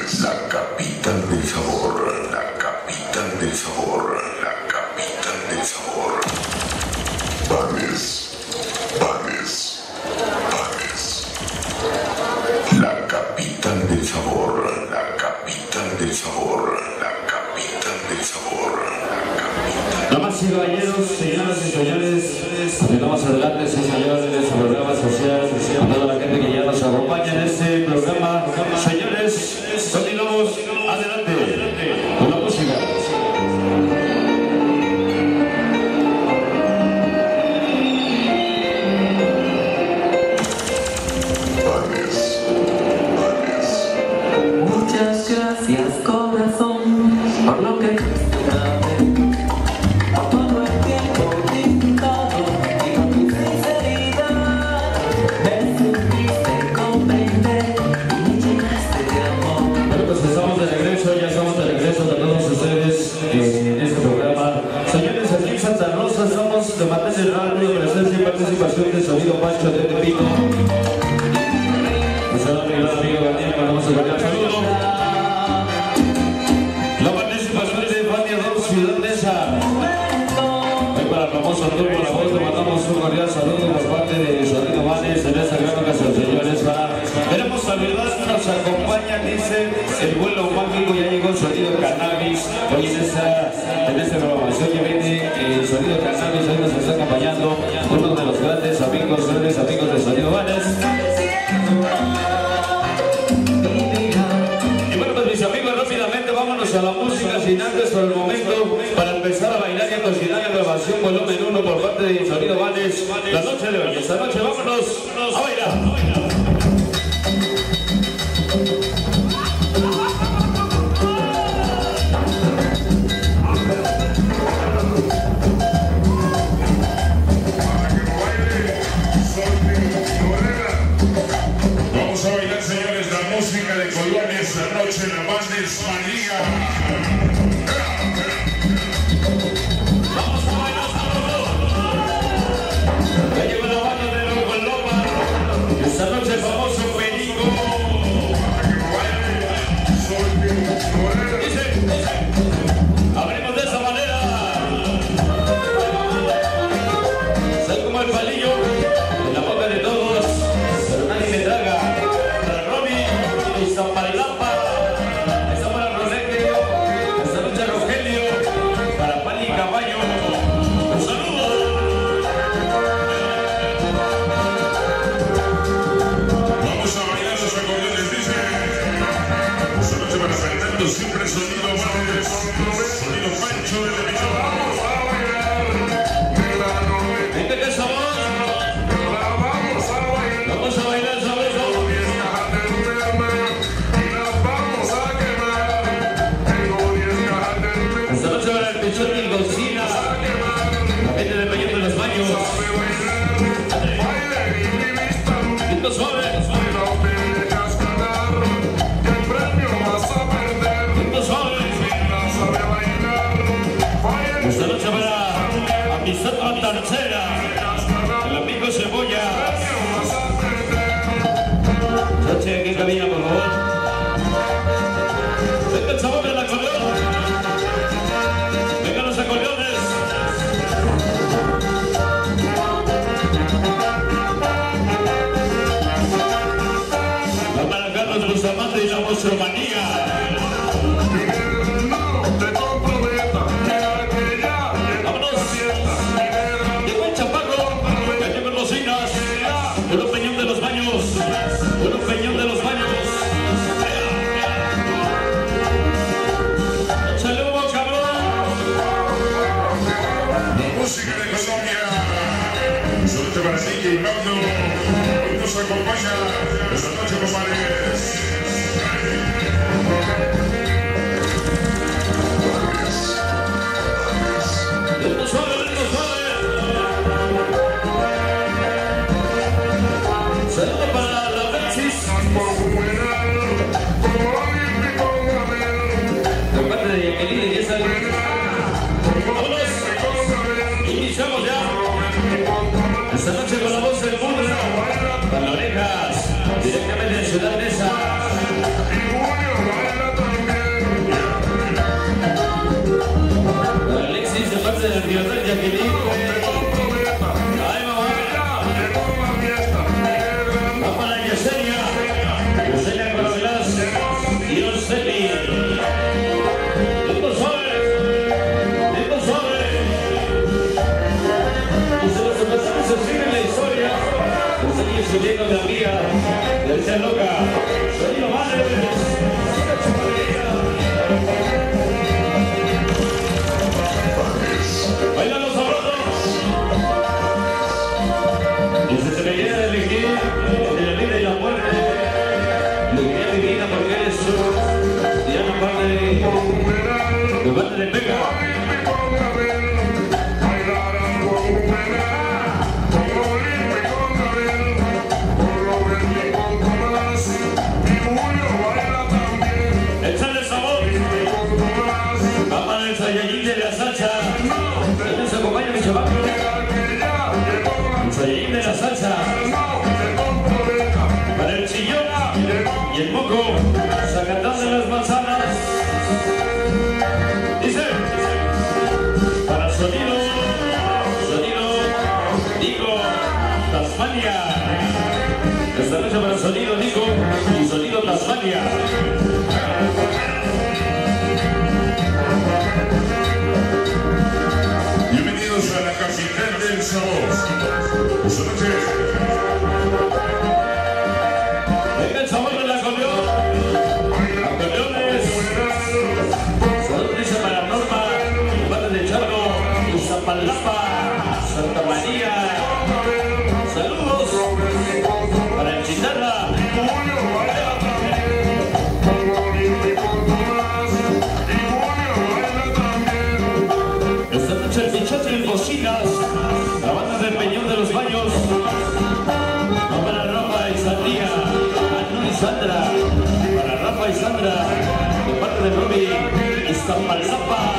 Vanes, la capital del sabor, la capital del sabor, la capital del sabor. Vanes, Vanes, Vanes. La capital del sabor, la capital del sabor, la capital del sabor, la capital. Damas y caballeros, señoras y señores, continuamos adelante, sí señores, en este programa social, a toda la gente que ya nos acompaña en este programa. Señores, continuamos adelante con la música. Muchas gracias, corazón, por lo que por todo el tiempo disfrutado y por tu sinceridad. Me supiste comprender y me llenaste de amor. Bueno, pues estamos de regreso, ya estamos de regreso con todos ustedes en este programa. Señores, aquí en Santa Rosa estamos de Matete Radio, presencia y participación de Sonido Pancho de Tepito. Amigo Daniel, mandamos un cordial saludo. La participación de Fania Don Ciudad Neza. Hoy para el famoso turno La Voz le mandamos un cordial saludo por parte de Sonido Vanes en esta gran ocasión, señores. Queremos saludar, nos acompaña, dice el vuelo mágico, ya llegó Sonido Cannabis. Hoy en esta programación ya viene el Sonido Cannabis, hoy nos está acompañando uno de los grandes amigos, grandes amigos de Sonido Vanes. A la música sin antes por el momento para empezar a bailar y a cocinar en grabación volumen 1 por parte de Sonido Vanes la noche de hoy. Esta noche vámonos a bailar. Vamos a bailar, señores, la música de Colonia esta noche, la Vanes María. Vamos a bailar, ya llegó la banda de Loco Loma. Esta noche el famoso Perico. Dice, abrimos de esa manera. Sal como el palillo en la boca de todos, pero nadie me traga. Para Romy, está para el Lampa, está para Roleque, esta noche Rogelio, para Pali y Caballo. Un saludo. Vamos a bailar los acordeones, dice. Esta noche para Fernando, siempre Sonido Vanes, Sonido Pancho de Tepito. Vamos a bailar. ¿Viste qué sabor? Vamos a bailar sabroso. Esta noche para el Pichón y Cocina, la gente de Peñón de los Baños. Quinto suave. Quinto suave. Esta noche para Amistad Matarcera, el amigo Cebolla. Noche aquí en cabina, por favor. Venga el sabor del acordeón. Venga los acordeones. Va para Carlos Bustamante y la Monstruomanía. Vámonos. Llegó el Chaparro. Ya llegó los Inas. Puro Peñón de los Baños. Puro Peñón de los Baños. ¡Saludos, cabrón! La música de Colombia. Suerte para DJ Nando. Hoy nos acompaña esta noche, compadres. subiendo mi amiga, de esta loca, Sonido Vanes, bailan los sabrosos. Y si se me queda de elegir entre la vida y la muerte, elegiría mi vida porque eres tú, Diana parte de Pega. Échale el sabor. Va para el Saiyajin de la salsa. ¿Quién se acompaña, mi chaval? El Saiyajin de la salsa. Para el chillón y el moco. Zacatán de las manzanas. Dice. Para el sonido. Digo. Tasmania. Esta noche para el sonido Digo y sonido Tasmania. Bienvenidos a la capital del sabor. Esta noche. Venga el sabor del acordeón. Acordeones. Saludos dice para Norma, Valle de Charco, Iztapalapa, Santa María. Saludos para el Chitarra. Esta noche el Pichote y el Bocinas, la banda del Peñón de los Baños. No para Rafa y Sandría, Anu y Sandra, para Rafa y Sandra, de parte de Robbie, Iztapalapa.